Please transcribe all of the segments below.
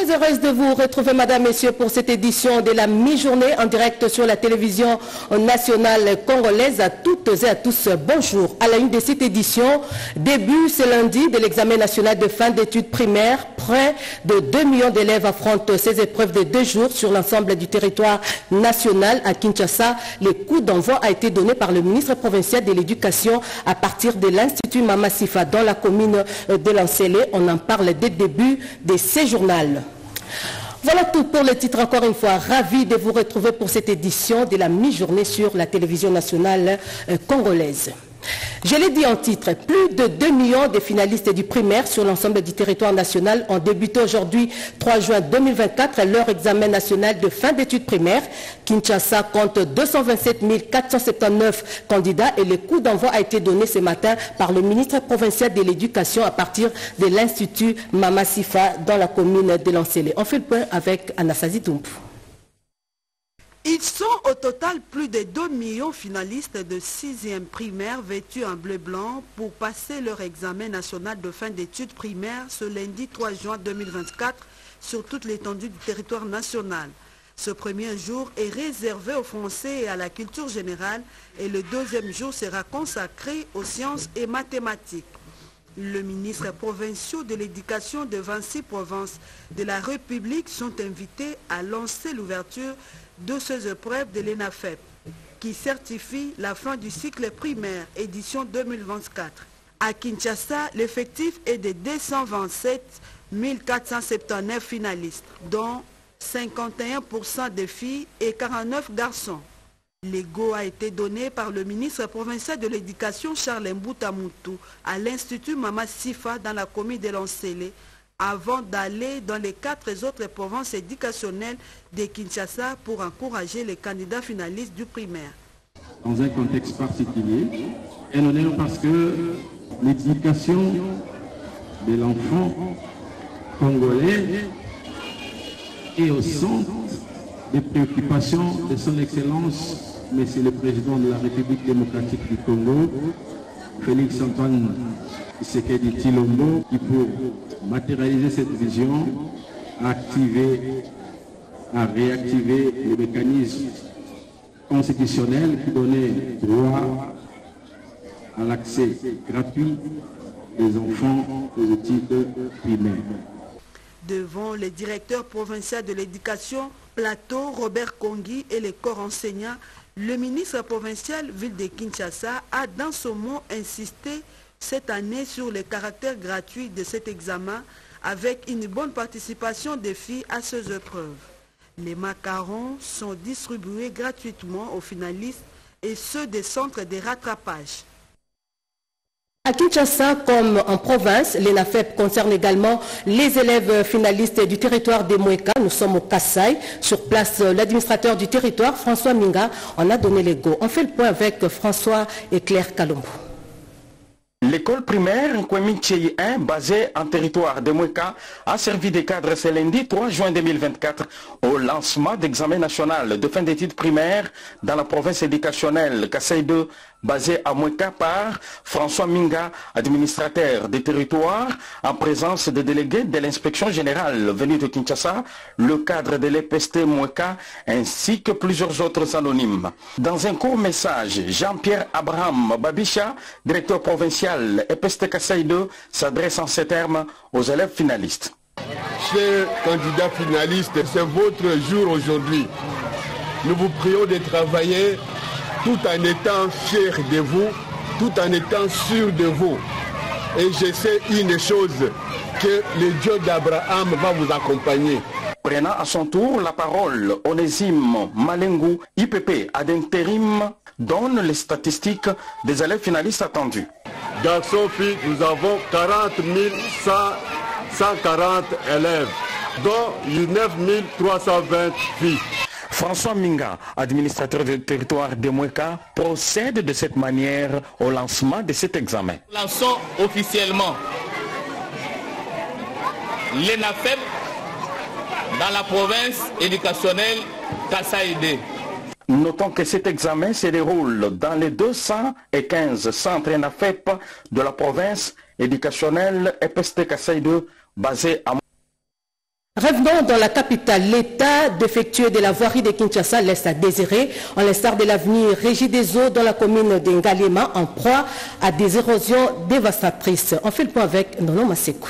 Très heureuse de vous retrouver, Madame, Messieurs, pour cette édition de la mi-journée en direct sur la télévision nationale congolaise. À toutes et à tous, bonjour. À la une de cette édition, début ce lundi de l'examen national de fin d'études primaires. Près de 2 millions d'élèves affrontent ces épreuves de 2 jours sur l'ensemble du territoire national. À Kinshasa, le coup d'envoi a été donné par le ministre provincial de l'Éducation à partir de l'Institut Mama Sifa dans la commune de Lancélé. On en parle dès le début de ce journal. Voilà tout pour le titre. Encore une fois, ravi de vous retrouver pour cette édition de la mi-journée sur la télévision nationale congolaise. Je l'ai dit en titre, plus de 2 millions de finalistes du primaire sur l'ensemble du territoire national ont débuté aujourd'hui, 3 juin 2024, leur examen national de fin d'études primaires. Kinshasa compte 227 479 candidats et le coup d'envoi a été donné ce matin par le ministre provincial de l'Éducation à partir de l'Institut Mama Sifa dans la commune de Lancélé. On fait le point avec Anastasie Toump. Ils sont au total plus de 2 millions finalistes de 6e primaire vêtus en bleu-blanc pour passer leur examen national de fin d'études primaires ce lundi 3 juin 2024 sur toute l'étendue du territoire national. Ce premier jour est réservé aux Français et à la culture générale et le deuxième jour sera consacré aux sciences et mathématiques. Le ministre provincial de l'Éducation de 26 provinces de la République sont invités à lancer l'ouverture de ces épreuves de l'ENAFEP, qui certifie la fin du cycle primaire, édition 2024. À Kinshasa, l'effectif est de 227 479 finalistes, dont 51% de filles et 49 garçons. L'ego a été donné par le ministre provincial de l'Éducation Charles Mbouta Moutou à l'Institut Mama Sifa dans la commune de Lancélé, avant d'aller dans les 4 autres provinces éducationnelles de Kinshasa pour encourager les candidats finalistes du primaire. Dans un contexte particulier, et non parce que l'éducation de l'enfant congolais est au centre des préoccupations de son Excellence, Monsieur le Président de la République démocratique du Congo, Félix Antoine Tshisekedi Tshilombo, qui pour matérialiser cette vision a réactivé les mécanismes constitutionnels qui donnaient droit à l'accès gratuit des enfants aux études primaires. Devant le directeur provincial de l'éducation, Plateau, Robert Kongi et les corps enseignants, le ministre provincial ville de Kinshasa a dans son mot insisté cette année sur le caractère gratuit de cet examen avec une bonne participation des filles à ces épreuves. Les macarons sont distribués gratuitement aux finalistes et ceux des centres de rattrapage. À Kinshasa, comme en province, l'ENAFEP concerne également les élèves finalistes du territoire des Moueka. Nous sommes au Kassai. Sur place, l'administrateur du territoire, François Minga, en a donné les go. On fait le point avec François et Claire Kalombo. L'école primaire Nkwemi 1, basée en territoire de Moueka, a servi de cadre ce lundi 3 juin 2024 au lancement d'examen national de fin d'études primaires dans la province éducationnelle Kassai 2, basée à Moueka par François Minga, administrateur des territoires, en présence des délégués de l'inspection générale venus de Kinshasa, le cadre de l'EPST Moueka, ainsi que plusieurs autres anonymes. Dans un court message, Jean-Pierre Abraham Babisha, directeur provincial EPST Kassai 2, s'adresse en ces termes aux élèves finalistes. Chers candidats finalistes, c'est votre jour aujourd'hui. Nous vous prions de travailler tout en étant fiers de vous, tout en étant sûrs de vous. Et je sais une chose, que le Dieu d'Abraham va vous accompagner. Prenant à son tour la parole, Onésime Malengu, IPP ad intérim, donne les statistiques des élèves finalistes attendus. Garçons, filles, nous avons 40 140 élèves, dont 9 320 filles. François Minga, administrateur du territoire de Moueka, procède de cette manière au lancement de cet examen. Lançons officiellement l'ENAFEP dans la province éducationnelle Kassai 2. Notons que cet examen se déroule dans les 215 centres ENAFEP de la province éducationnelle EPST Kassai 2 basés à Revenons dans la capitale. L'état défectueux de la voirie de Kinshasa laisse à désirer, en l'instar de l'avenir Régie des eaux dans la commune de Ngalema, en proie à des érosions dévastatrices. On fait le point avec Nono Masekou.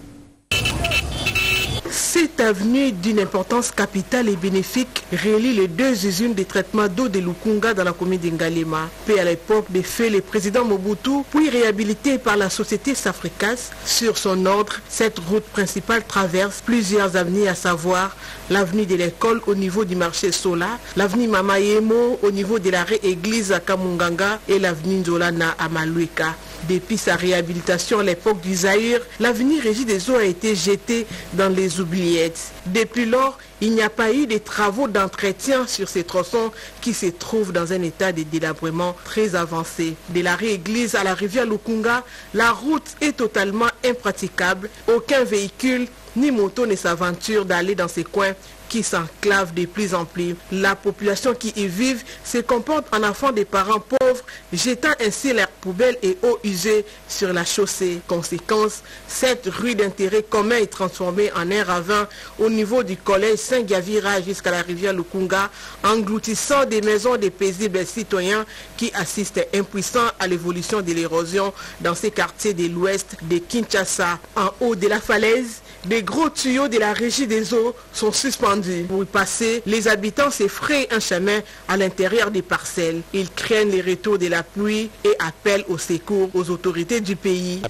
Cette avenue d'une importance capitale et bénéfique relie les deux usines de traitement d'eau de Lukunga dans la commune d'Ngalema. Puis à l'époque des faits, le président Mobutu, puis réhabilité par la société Safricas, sur son ordre, cette route principale traverse plusieurs avenues, à savoir l'avenue de l'école au niveau du marché Sola, l'avenue Mamayemo au niveau de l'arrêt église à Kamunganga et l'avenue Nzolana à Maluika. Depuis sa réhabilitation à l'époque du Zaïre, l'avenue Régie des eaux a été jetée dans les oubliettes. Depuis lors, il n'y a pas eu de travaux d'entretien sur ces tronçons qui se trouvent dans un état de délabrement très avancé. De l'arrêt église à la rivière Lukunga, la route est totalement impraticable. Aucun véhicule ni moto ne s'aventure d'aller dans ces coins qui s'enclavent de plus en plus. La population qui y vit se comporte en enfants des parents pauvres, jetant ainsi leurs poubelles et eaux usées sur la chaussée. Conséquence, cette rue d'intérêt commun est transformée en un ravin au niveau du collège Saint-Gavira jusqu'à la rivière Lukunga, engloutissant des maisons de paisibles citoyens qui assistent impuissants à l'évolution de l'érosion dans ces quartiers de l'ouest de Kinshasa. En haut de la falaise, des gros tuyaux de la Régie des eaux sont suspendus. Pour y passer, les habitants s'effraient un chemin à l'intérieur des parcelles. Ils craignent les retours de la pluie et appellent au secours aux autorités du pays.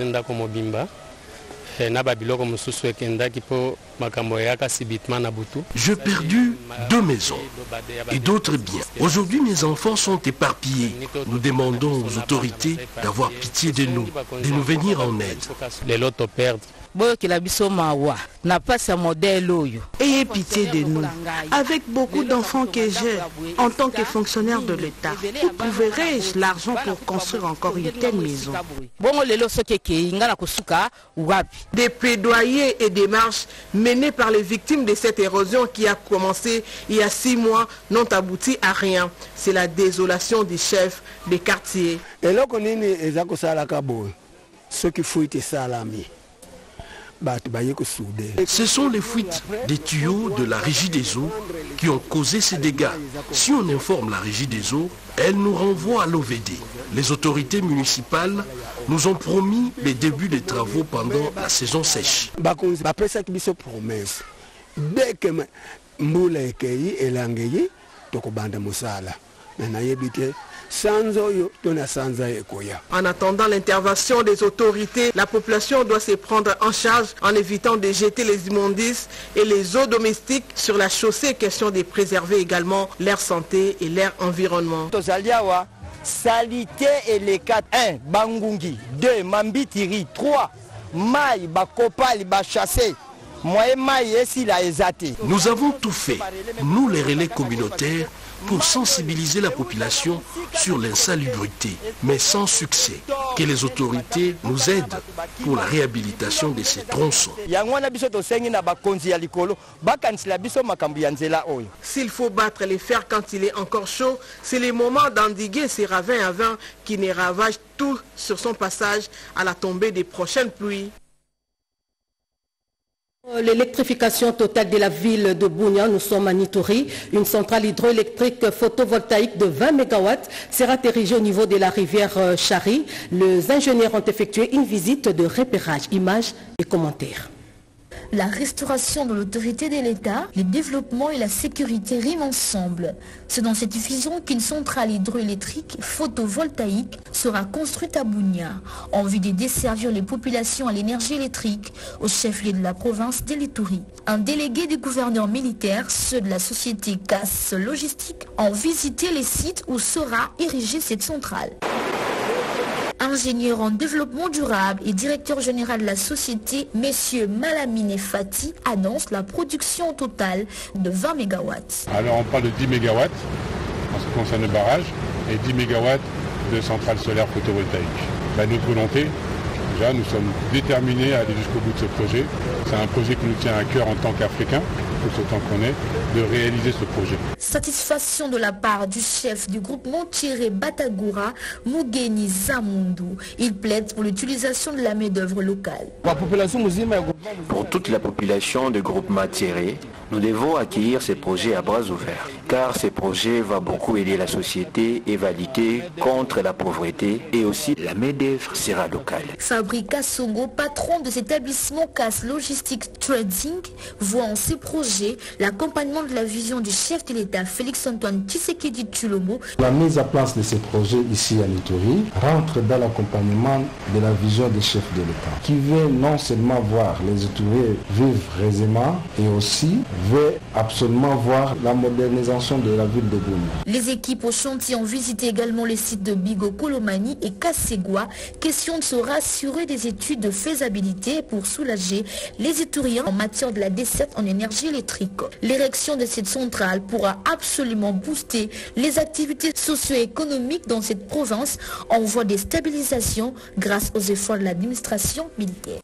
J'ai perdu 2 maisons et d'autres biens. Aujourd'hui, mes enfants sont éparpillés. Nous demandons aux autorités d'avoir pitié de nous venir en aide. Ayez pitié de nous. Avec beaucoup d'enfants que j'ai, en tant que fonctionnaire de l'État, où trouverai-je l'argent pour construire encore une telle maison? Des plaidoyers et des marches menées par les victimes de cette érosion qui a commencé il y a 6 mois n'ont abouti à rien. C'est la désolation des chefs des quartiers. Ce sont les fuites des tuyaux de la Régie des eaux qui ont causé ces dégâts. Si on informe la Régie des eaux, elle nous renvoie à l'OVD. Les autorités municipales nous ont promis les débuts des travaux pendant la saison sèche. Dès que en attendant l'intervention des autorités, la population doit se prendre en charge en évitant de jeter les immondices et les eaux domestiques sur la chaussée, question de préserver également leur santé et leur environnement. Salité et les 4, 1, Bangungi, 2, Mambitiri, 3, Maï, Bakopali, Bachassé. Nous avons tout fait, nous les relais communautaires, pour sensibiliser la population sur l'insalubrité, mais sans succès. Que les autorités nous aident pour la réhabilitation de ces tronçons. S'il faut battre les fers quand il est encore chaud, c'est le moment d'endiguer ces ravins à vin qui ne ravagent tout sur son passage à la tombée des prochaines pluies. L'électrification totale de la ville de Bunia, nous sommes à Nitori. Une centrale hydroélectrique photovoltaïque de 20 MW sera érigée au niveau de la rivière Chari. Les ingénieurs ont effectué une visite de repérage. Images et commentaires. La restauration de l'autorité de l'État, le développement et la sécurité riment ensemble. C'est dans cette vision qu'une centrale hydroélectrique photovoltaïque sera construite à Bunia, en vue de desservir les populations à l'énergie électrique au chef-lieu de la province de l'Ituri. Un délégué du gouverneur militaire, ceux de la société CAS Logistique, ont visité les sites où sera érigée cette centrale. Ingénieur en développement durable et directeur général de la société, M. Malamine Fati annonce la production totale de 20 MW. Alors on parle de 10 MW en ce qui concerne le barrage et 10 MW de centrales solaires photovoltaïques. Notre volonté, déjà nous sommes déterminés à aller jusqu'au bout de ce projet. C'est un projet qui nous tient à cœur en tant qu'Africains. tout autant qu'on est, de réaliser ce projet. Satisfaction de la part du chef du groupement Thierry Batagura, Mugeni Zamundu. Il plaide pour l'utilisation de la main-d'œuvre locale. Pour toute la population du groupement Thierry, nous devons accueillir ces projets à bras ouverts, car ces projets vont beaucoup aider la société et va lutter contre la pauvreté et aussi la main-d'œuvre sera locale. Fabrice Songo, patron de cet établissement CAS Logistic Trading, voit en ces projets l'accompagnement de la vision du chef de l'État Félix-Antoine Tshisekedi Tshilombo. La mise à place de ces projets ici à l'Ituri rentre dans l'accompagnement de la vision du chef de l'État, qui veut non seulement voir les Ituriens vivre aisément et aussi veut absolument voir la modernisation de la ville de Goma. Les équipes au chantier ont visité également les sites de Bigo, Kolomani et Kasegwa. Question de se rassurer des études de faisabilité pour soulager les Ituriens en matière de la desserte en énergie électrique. L'érection de cette centrale pourra absolument booster les activités socio-économiques dans cette province en voie de stabilisation grâce aux efforts de l'administration militaire.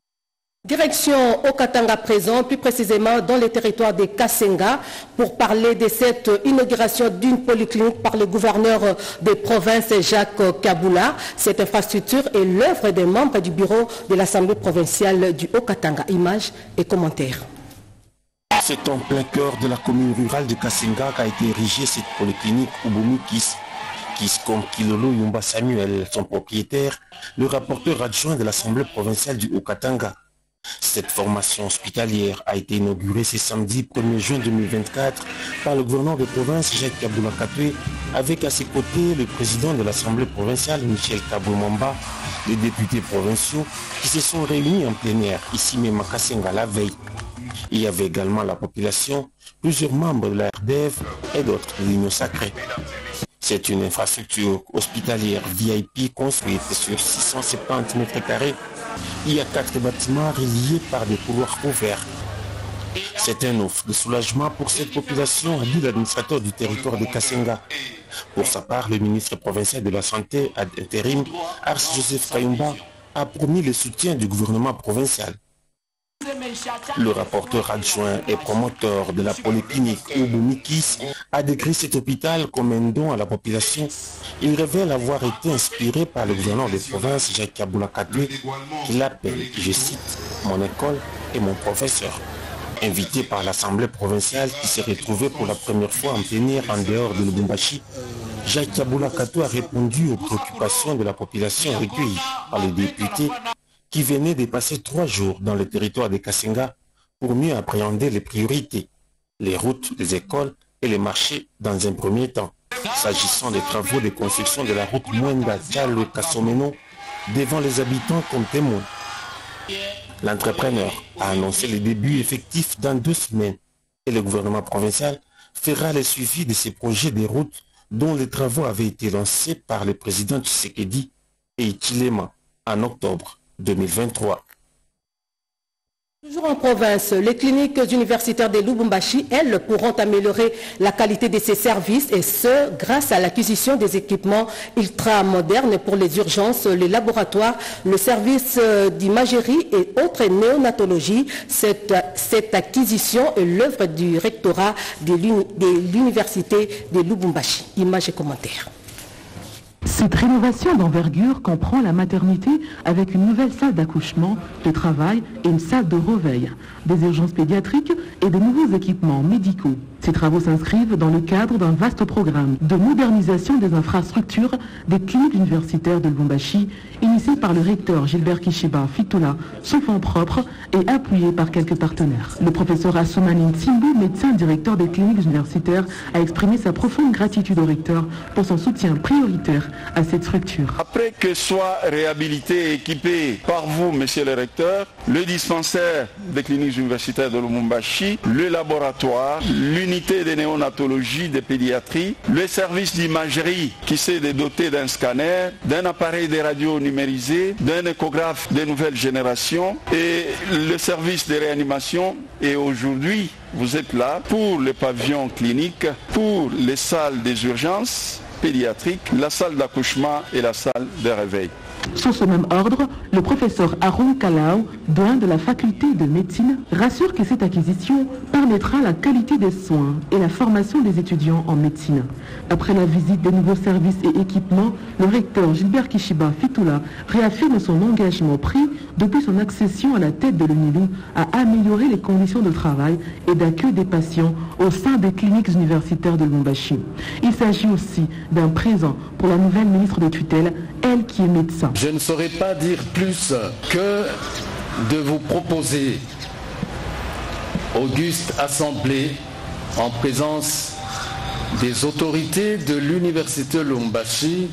Direction Okatanga présent, plus précisément dans le territoire de Kasenga, pour parler de cette inauguration d'une polyclinique par le gouverneur de province Jacques Kaboula. Cette infrastructure est l'œuvre des membres du bureau de l'Assemblée provinciale du Okatanga. Images et commentaires. C'est en plein cœur de la commune rurale de Kasenga qu'a été érigée cette polyclinique Ubomi Kis comme Kilolo Yumba Samuel, son propriétaire, le rapporteur adjoint de l'Assemblée provinciale du Okatanga. Cette formation hospitalière a été inaugurée ce samedi 1er juin 2024 par le gouverneur de province Jacques Kaboula Katwe, avec à ses côtés le président de l'Assemblée provinciale Michel Kaboumamba, les députés provinciaux qui se sont réunis en plein air ici même à Kasenga la veille. Il y avait également la population, plusieurs membres de la RDF et d'autres de l'Union sacrée. C'est une infrastructure hospitalière VIP construite sur 670 mètres carrés. Il y a 4 bâtiments reliés par des couloirs ouverts. C'est un offre de soulagement pour cette population, a dit l'administrateur du territoire de Kasenga. Pour sa part, le ministre provincial de la Santé ad intérim, Ars Joseph Kayumba, a promis le soutien du gouvernement provincial. Le rapporteur adjoint et promoteur de la polyclinique Ubumikis a décrit cet hôpital comme un don à la population. Il révèle avoir été inspiré par le gouverneur de province Jacques Kaboula Katwe, qui l'appelle, je cite, « mon école et mon professeur ». Invité par l'Assemblée provinciale qui s'est retrouvée pour la première fois en plénière en dehors de Lubumbashi, Jacques Kaboula Katwe a répondu aux préoccupations de la population recueillie par les députés qui venait de passer 3 jours dans le territoire de Kasenga pour mieux appréhender les priorités, les routes, les écoles et les marchés dans un premier temps. S'agissant des travaux de construction de la route Mwenga-Tchalo-Kasomeno devant les habitants comme témoins, l'entrepreneur a annoncé le début effectif dans 2 semaines et le gouvernement provincial fera le suivi de ces projets de routes dont les travaux avaient été lancés par le président Tshisekedi et Ichilema en octobre 2023. Toujours en province, les cliniques universitaires de Lubumbashi, elles, pourront améliorer la qualité de ces services et ce, grâce à l'acquisition des équipements ultra-modernes pour les urgences, les laboratoires, le service d'imagerie et autres néonatologies. Cette acquisition est l'œuvre du rectorat de l'université de Lubumbashi. Images et commentaires. Cette rénovation d'envergure comprend la maternité avec une nouvelle salle d'accouchement, de travail et une salle de réveil, des urgences pédiatriques et de nouveaux équipements médicaux. Ces travaux s'inscrivent dans le cadre d'un vaste programme de modernisation des infrastructures des cliniques universitaires de Lubumbashi, initié par le recteur Gilbert Kishiba Fitoula, sous fonds propres et appuyé par quelques partenaires. Le professeur Assoumani Nsimbu, médecin directeur des cliniques universitaires, a exprimé sa profonde gratitude au recteur pour son soutien prioritaire à cette structure. Après que soit réhabilité et équipé par vous, monsieur le recteur, le dispensaire des cliniques universitaires de Lubumbashi, le laboratoire, l'unité de néonatologie, de pédiatrie, le service d'imagerie qui s'est doté d'un scanner, d'un appareil de radio numérisé, d'un échographe de nouvelle génération et le service de réanimation. Et aujourd'hui, vous êtes là pour le pavillon clinique, pour les salles des urgences pédiatriques, la salle d'accouchement et la salle de réveil. Sur ce même ordre, le professeur Arun Kalau, doyen de la faculté de médecine, rassure que cette acquisition permettra la qualité des soins et la formation des étudiants en médecine. Après la visite des nouveaux services et équipements, le recteur Gilbert Kishiba Fitula réaffirme son engagement pris depuis son accession à la tête de l'UNILU à améliorer les conditions de travail et d'accueil des patients au sein des cliniques universitaires de Lubumbashi. Il s'agit aussi d'un présent pour la nouvelle ministre de tutelle, elle qui est médecin. Je ne saurais pas dire plus que de vous proposer, auguste assemblée, en présence des autorités de l'université Lubumbashi,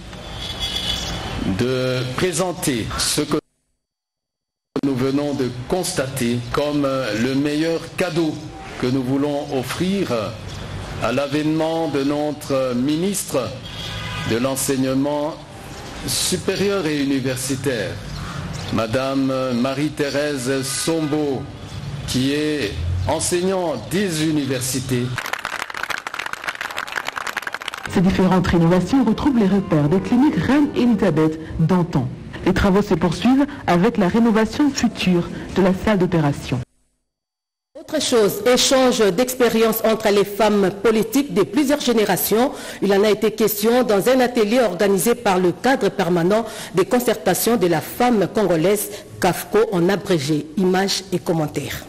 de présenter ce que nous venons de constater comme le meilleur cadeau que nous voulons offrir à l'avènement de notre ministre de l'enseignement supérieur et universitaire, Madame Marie-Thérèse Sombo, qui est enseignante des universités. Ces différentes rénovations retrouvent les repères des cliniques Reine-Élisabeth d'antan. Les travaux se poursuivent avec la rénovation future de la salle d'opération. Autre chose, échange d'expériences entre les femmes politiques de plusieurs générations. Il en a été question dans un atelier organisé par le cadre permanent des concertations de la femme congolaise, CAFCO en abrégé. Images et commentaires.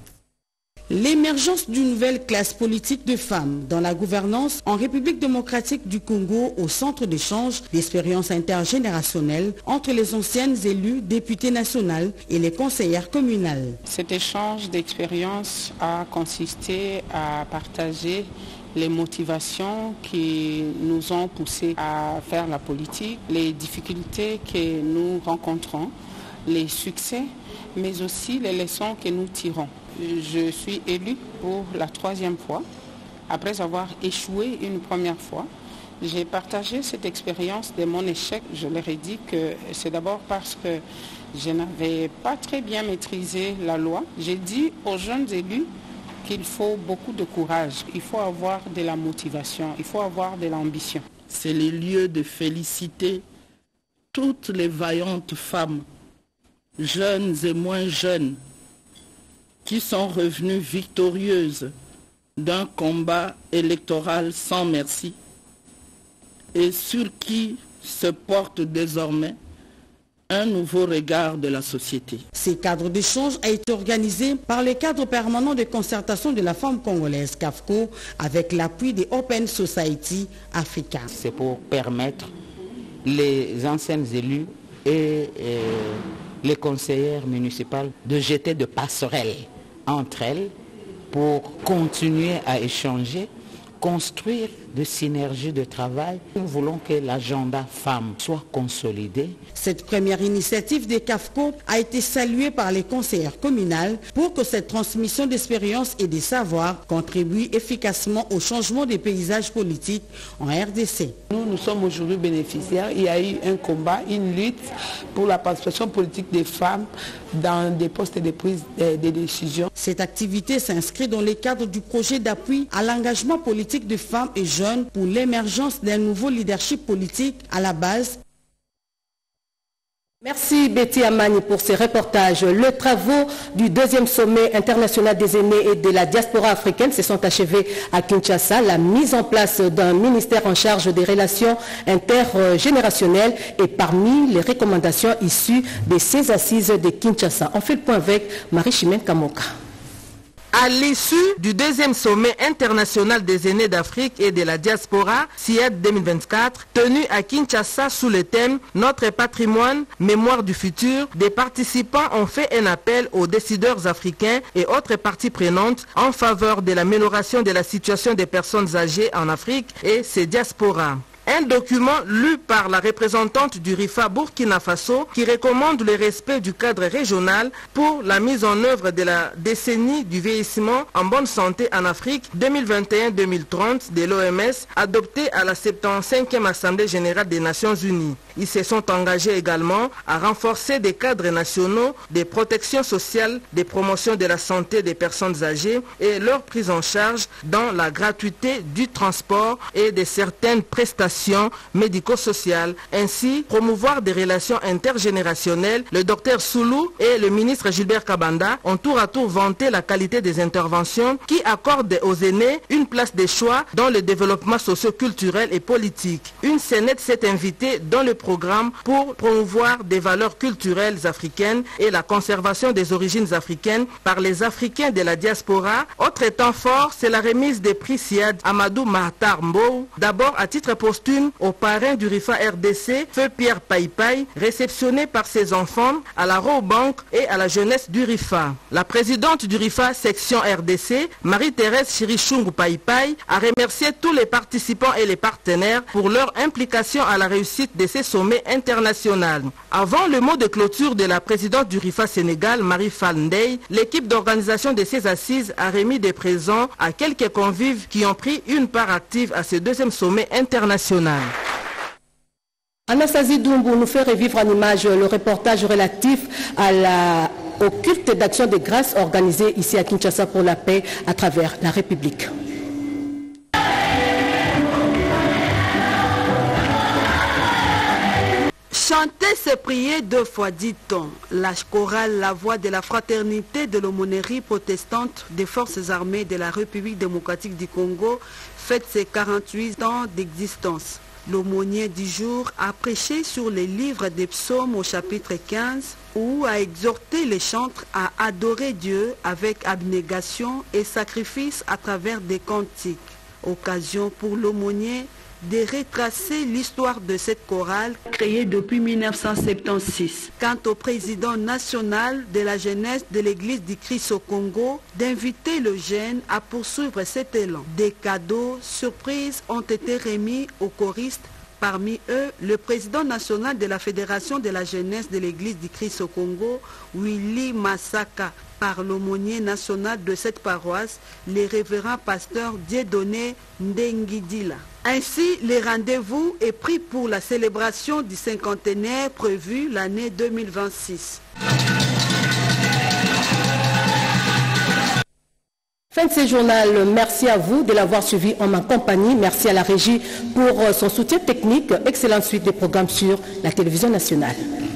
L'émergence d'une nouvelle classe politique de femmes dans la gouvernance en République démocratique du Congo au centre d'échange d'expériences intergénérationnelles entre les anciennes élues députées nationales et les conseillères communales. Cet échange d'expériences a consisté à partager les motivations qui nous ont poussés à faire la politique, les difficultés que nous rencontrons, les succès, mais aussi les leçons que nous tirons. Je suis élue pour la 3e fois. Après avoir échoué une première fois, j'ai partagé cette expérience de mon échec. Je leur ai dit que c'est d'abord parce que je n'avais pas très bien maîtrisé la loi. J'ai dit aux jeunes élus qu'il faut beaucoup de courage, il faut avoir de la motivation, il faut avoir de l'ambition. C'est le lieu de féliciter toutes les vaillantes femmes, jeunes et moins jeunes, qui sont revenues victorieuses d'un combat électoral sans merci et sur qui se porte désormais un nouveau regard de la société. Ces cadres d'échange a été organisé par le cadre permanent de concertation de la femme congolaise, CAFCO, avec l'appui des Open Society Africa. C'est pour permettre les anciennes élus et les conseillères municipales de jeter de passerelles entre elles pour continuer à échanger, construire de synergies de travail. Nous voulons que l'agenda femmes soit consolidé. Cette première initiative des CAFCO a été saluée par les conseillères communales pour que cette transmission d'expérience et des savoirs contribue efficacement au changement des paysages politiques en RDC. Nous sommes aujourd'hui bénéficiaires. Il y a eu un combat, une lutte pour la participation politique des femmes dans des postes de prise de décision. Cette activité s'inscrit dans le cadre du projet d'appui à l'engagement politique de femmes et jeunes pour l'émergence d'un nouveau leadership politique à la base. Merci Betty Amani pour ces reportages. Les travaux du 2e sommet international des aînés et de la diaspora africaine se sont achevés à Kinshasa. La mise en place d'un ministère en charge des relations intergénérationnelles est parmi les recommandations issues de ces assises de Kinshasa. On fait le point avec Marie-Chimène Kamoka. À l'issue du 2e sommet international des aînés d'Afrique et de la diaspora, CIED 2024, tenu à Kinshasa sous le thème « Notre patrimoine, mémoire du futur », des participants ont fait un appel aux décideurs africains et autres parties prenantes en faveur de l'amélioration de la situation des personnes âgées en Afrique et ses diasporas. Un document lu par la représentante du RIFA Burkina Faso qui recommande le respect du cadre régional pour la mise en œuvre de la décennie du vieillissement en bonne santé en Afrique 2021-2030 de l'OMS, adopté à la 75e Assemblée générale des Nations Unies. Ils se sont engagés également à renforcer des cadres nationaux de protection sociale, des promotions de la santé des personnes âgées et leur prise en charge dans la gratuité du transport et de certaines prestations médico-sociales. Ainsi, promouvoir des relations intergénérationnelles. Le docteur Soulou et le ministre Gilbert Kabanda ont tour à tour vanté la qualité des interventions qui accordent aux aînés une place de choix dans le développement socio-culturel et politique. Une scénette s'est invitée dans le programme pour promouvoir des valeurs culturelles africaines et la conservation des origines africaines par les Africains de la diaspora. Autre temps fort, c'est la remise des prix Siad Amadou Mahatar Mbou, d'abord à titre posthume au parrain du RIFA RDC, Feu Pierre Paipai, réceptionné par ses enfants à la Robank et à la jeunesse du RIFA. La présidente du RIFA section RDC, Marie-Thérèse Chirichungu Paipai, a remercié tous les participants et les partenaires pour leur implication à la réussite de ces sommets internationaux. Avant le mot de clôture de la présidente du RIFA Sénégal, Marie Fandey, l'équipe d'organisation de ces assises a remis des présents à quelques convives qui ont pris une part active à ce deuxième sommet international. Anastasie Doumbou nous fait revivre en image le reportage relatif au culte d'action de grâce organisé ici à Kinshasa pour la paix à travers la République. Chanter, c'est prier 2 fois, dit-on. La chorale La Voix de la Fraternité de l'aumônerie protestante des forces armées de la République démocratique du Congo fête ses 48 ans d'existence. L'aumônier du jour a prêché sur les livres des psaumes au chapitre 15 où a exhorté les chantres à adorer Dieu avec abnégation et sacrifice à travers des cantiques. Occasion pour l'aumônier de retracer l'histoire de cette chorale créée depuis 1976. Quant au président national de la jeunesse de l'église du Christ au Congo d'inviter le jeune à poursuivre cet élan. Des cadeaux surprises ont été remis aux choristes. Parmi eux, le président national de la Fédération de la jeunesse de l'église du Christ au Congo, Willy Massaka, par l'aumônier national de cette paroisse, le révérend pasteur Dieudonné Ndengidila. Ainsi, le rendez-vous est pris pour la célébration du cinquantenaire prévue l'année 2026. Fin de ce journal, merci à vous de l'avoir suivi en ma compagnie. Merci à la régie pour son soutien technique. Excellente suite des programmes sur la télévision nationale.